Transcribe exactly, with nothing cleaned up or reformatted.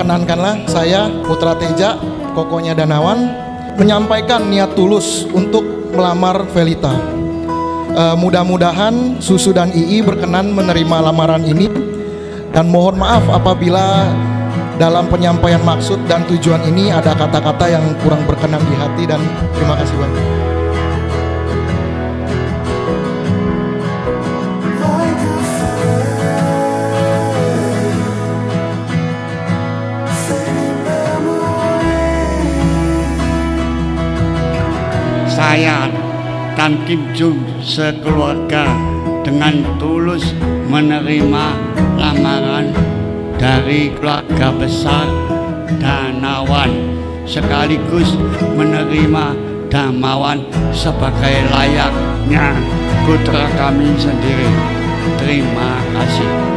perkenankanlah saya Putra Teja, kokonya Danawan, menyampaikan niat tulus untuk melamar Velita. Uh, mudah-mudahan Susu dan Ii berkenan menerima lamaran ini, dan mohon maaf apabila dalam penyampaian maksud dan tujuan ini ada kata-kata yang kurang berkenan di hati, dan terima kasih banyak. Saya Tan Kim Jung sekeluarga dengan tulus menerima lamaran dari keluarga besar Danawan, sekaligus menerima Damawan sebagai layaknya putra kami sendiri. Terima kasih.